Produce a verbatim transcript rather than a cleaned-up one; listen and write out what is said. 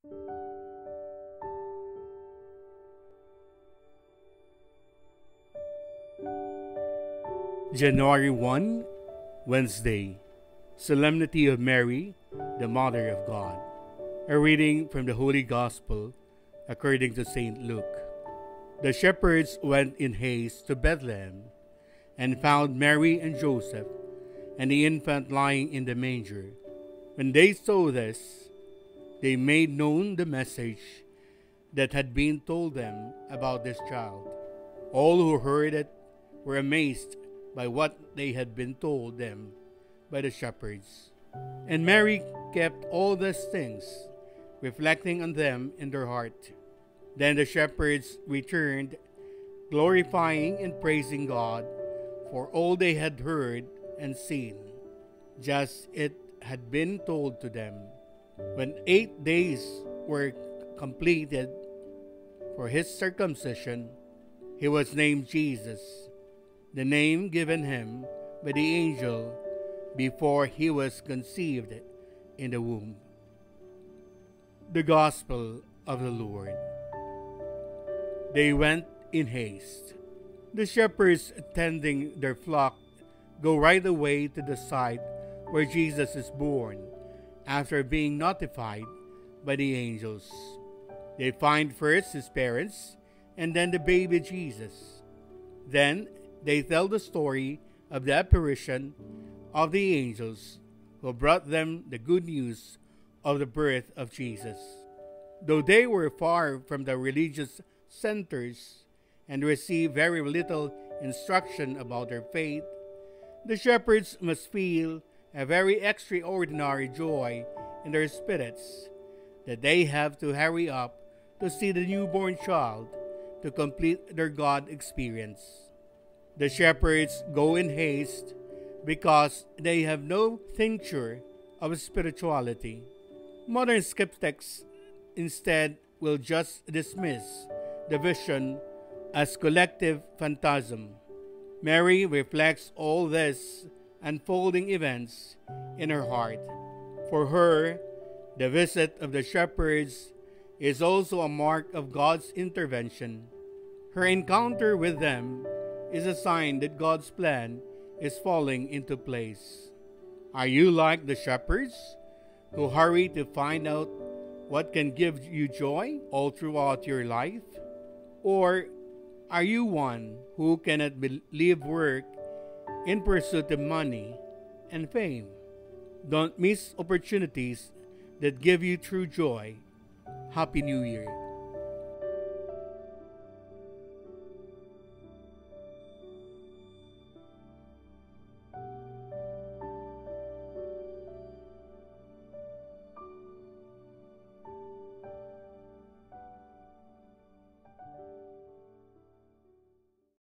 January first, Wednesday, Solemnity of Mary, the Mother of God. A reading from the Holy Gospel according to Saint Luke. The shepherds went in haste to Bethlehem and found Mary and Joseph and the infant lying in the manger. When they saw this, they made known the message that had been told them about this child. All who heard it were amazed by what they had been told them by the shepherds. And Mary kept all these things, reflecting on them in their heart. Then the shepherds returned, glorifying and praising God for all they had heard and seen, just it had been told to them. When eight days were completed for his circumcision, he was named Jesus, the name given him by the angel before he was conceived in the womb. The Gospel of the Lord. They went in haste. The shepherds tending their flock go right away to the site where Jesus is born, after being notified by the angels. They find first his parents and then the baby Jesus. Then they tell the story of the apparition of the angels who brought them the good news of the birth of Jesus. Though they were far from the religious centers and received very little instruction about their faith, the shepherds must feel a very extraordinary joy in their spirits that they have to hurry up to see the newborn child to complete their God experience. The shepherds go in haste because they have no tincture of spirituality. Modern skeptics instead will just dismiss the vision as collective phantasm. Mary reflects all these unfolding events in her heart. For her, the visit of the shepherds is also a mark of God's intervention. Her encounter with them is a sign that God's plan is falling into place. Are you like the shepherds who hurry to find out what can give you joy all throughout your life? Or are you one who cannot leave work in pursuit of money and fame? Don't miss opportunities that give you true joy. Happy New Year!